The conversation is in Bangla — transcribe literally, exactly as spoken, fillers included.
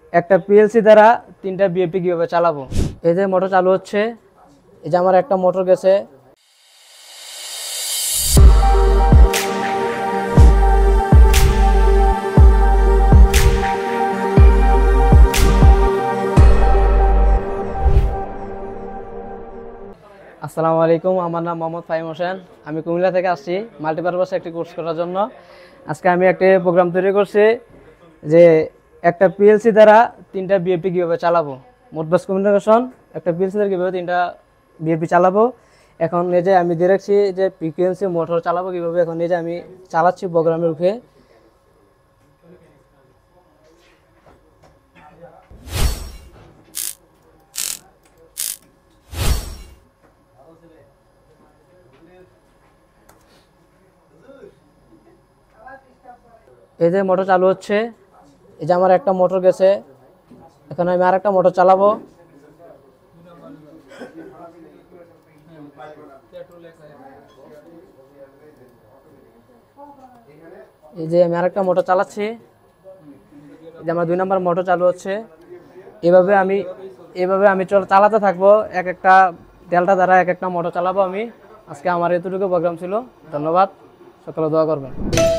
একটা পিএলসি দ্বারা তিনটা বিএপি কিভাবে চালাবো। এই যে মোটর চালু হচ্ছে, এই যে আমার একটা মোটর গেছে। আসসালামু আলাইকুম, আমার নাম মোহাম্মদ ফাহিম হোসেন। আমি কুমিল্লা থেকে আসছি মাল্টিপারপাস একটি কোর্স করার জন্য। আজকে আমি একটি প্রোগ্রাম তৈরি করছি যে একটা পিএলসি দ্বারা তিনটা বিএপি কীভাবে চালাবো। মোডবাস কমিউনিকেশন একটা পিএলসি দ্বারা কীভাবে তিনটা বিএপি চালাবো। এখন এই যে আমি দিয়ে রাখছি যে ফ্রিকোয়েন্সি মোটর চালাবো কীভাবে, এখন এই যে আমি চালাচ্ছি প্রোগ্রামের উঠে। এই যে মোটর চালু হচ্ছে, এই যে আমার একটা মোটর গেছে। এখন আমি আর একটা মোটর চালাবো। এই যে আমি আর একটা মোটর চালাচ্ছি, এই যে আমার দুই নম্বর মোটর চালু হচ্ছে। এভাবে আমি এভাবে আমি চল চালাতে থাকবো, এক একটা ডেল্টা দ্বারা এক একটা মোটর চালাবো আমি। আজকে আমার এতটুকু প্রোগ্রাম ছিল। ধন্যবাদ, সকলে দোয়া করবেন।